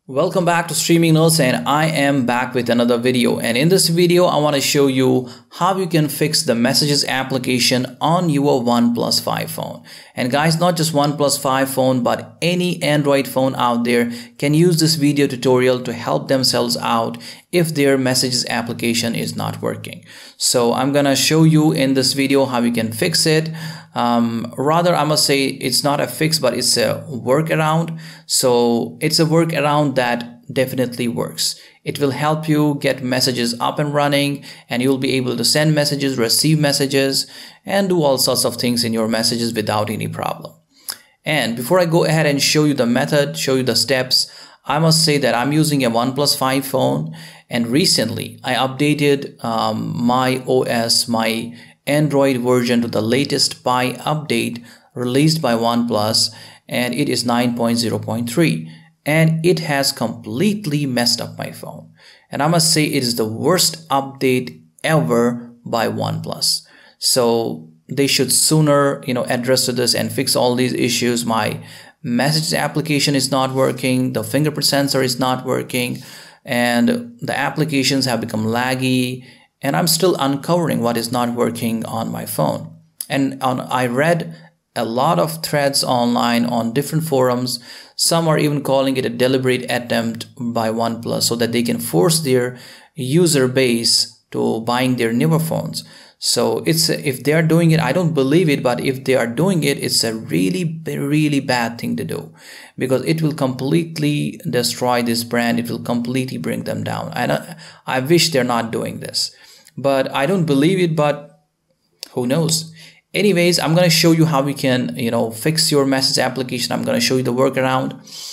Welcome back to Streaming Notes, and I am back with another video. And in this video I want to show you how you can fix the messages application on your OnePlus 5 phone. And guys, not just OnePlus 5 phone but any Android phone out there can use this video tutorial to help themselves out if their messages application is not working. So I'm gonna show you in this video how you can fix it. Rather, I must say it's not a fix, but it's a workaround. So it's a workaround that definitely works. It will help you get messages up and running, and you'll be able to send messages, receive messages, and do all sorts of things in your messages without any problem. And before I go ahead and show you the method, show you the steps, I must say that I'm using a OnePlus 5 phone, and recently I updated my OS, my Android version to the latest Pie update released by OnePlus, and it is 9.0.3, and it has completely messed up my phone. And I must say it is the worst update ever by OnePlus. So they should sooner, address to this and fix all these issues. My messages application is not working, the fingerprint sensor is not working, and the applications have become laggy. And I'm still uncovering what is not working on my phone. And I read a lot of threads online on different forums. Some are even calling it a deliberate attempt by OnePlus so that they can force their user base to buying their newer phones. So if they are doing it, I don't believe it, but if they are doing it, it's a really bad thing to do, because it will completely destroy this brand. It will completely bring them down. And I wish they're not doing this, but I don't believe it, but who knows. Anyways, I'm going to show you how we can, fix your message application. I'm going to show you the workaround.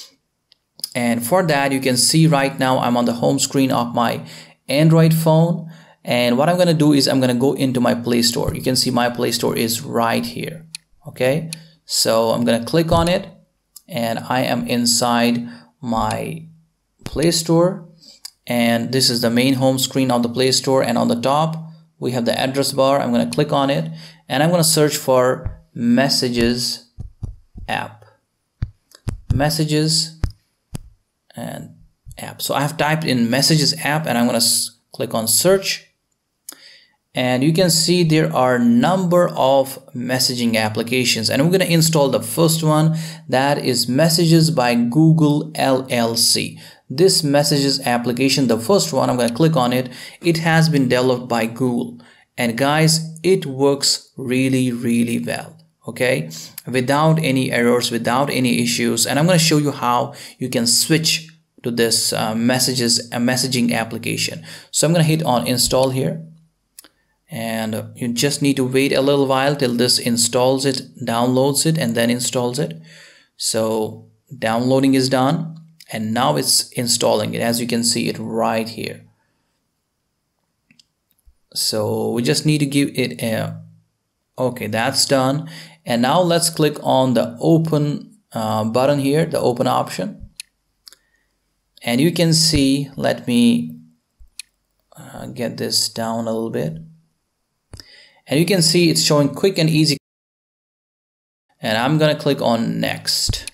And for that, you can see right now I'm on the home screen of my Android phone. And what I'm going to do is I'm going to go into my Play Store. You can see my Play Store is right here. Okay, so I'm going to click on it, and I am inside my Play Store. And this is the main home screen of the Play Store, and on the top we have the address bar. I'm going to click on it, and I'm going to search for Messages app, Messages and app. So I have typed in Messages app, and I'm going to click on search, and you can see there are a number of messaging applications, and we're going to install the first one, that is Messages by Google LLC. This messages application, the first one, I'm going to click on it. It has been developed by Google, and guys, it works really well, okay, without any errors, without any issues. And I'm going to show you how you can switch to this messaging application. So I'm going to hit on install here, and you just need to wait a little while till this installs it, downloads it, and then installs it. So downloading is done, and now it's installing it, as you can see it right here. So we just need to give it a okay, that's done. And now let's click on the open button here, the open option, and you can see, let me get this down a little bit, and you can see it's showing quick and easy, and I'm gonna click on next.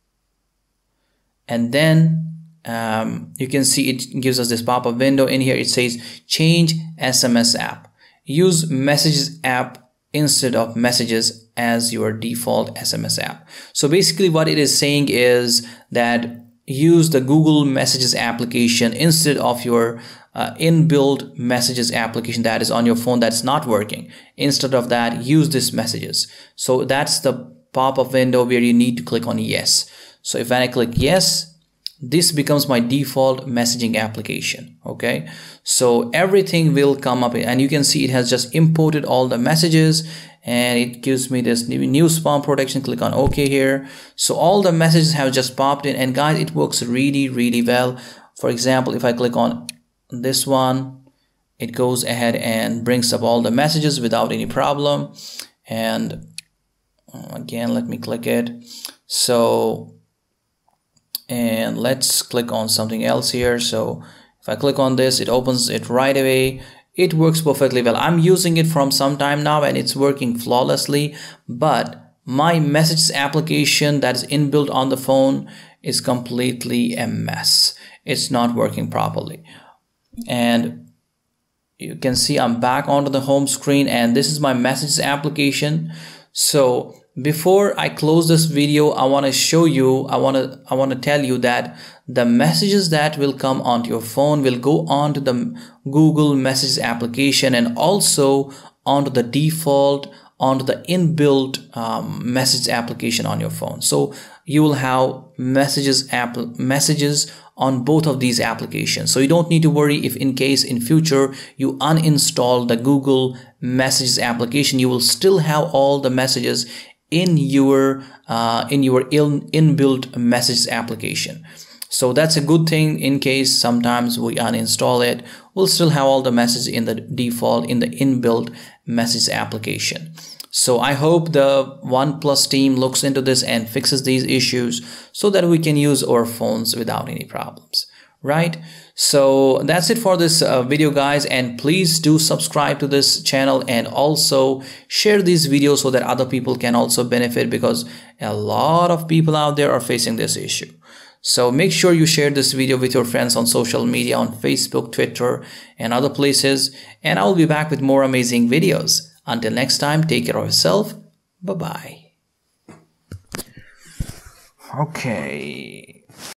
And then you can see it gives us this pop-up window. In here it says change SMS app, use Messages app instead of Messages as your default SMS app. So basically what it is saying is that use the Google Messages application instead of your inbuilt Messages application that is on your phone that's not working. Instead of that, use this Messages. So that's the pop-up window where you need to click on yes. So if I click yes, this becomes my default messaging application. Okay, so everything will come up, and you can see it has just imported all the messages, and it gives me this new spam protection. Click on OK here. So all the messages have just popped in, and guys, it works really well. For example, if I click on this one, it goes ahead and brings up all the messages without any problem. And again, let me click it. So, and let's click on something else here. So if I click on this, it opens it right away. It works perfectly well. I'm using it from some time now, and it's working flawlessly. But my messages application that is inbuilt on the phone, is completely a mess. It's not working properly. And you can see I'm back onto the home screen, and this is my messages application. So before I close this video, I want to show you, I want to tell you that the messages that will come onto your phone will go onto the Google Messages application, and also onto the default, onto the inbuilt message application on your phone. So you will have messages on both of these applications. So you don't need to worry if in case in future you uninstall the Google Messages application, you will still have all the messages in your inbuilt messages application. So that's a good thing. In case sometimes we uninstall it, we'll still have all the messages in the default, in the inbuilt message application. So I hope the OnePlus team looks into this and fixes these issues so that we can use our phones without any problems, right? So that's it for this video, guys, and please do subscribe to this channel and also share these videos so that other people can also benefit, because a lot of people out there are facing this issue. So make sure you share this video with your friends on social media, on Facebook, Twitter, and other places. And I'll be back with more amazing videos. Until next time, take care of yourself. Bye-bye. Okay.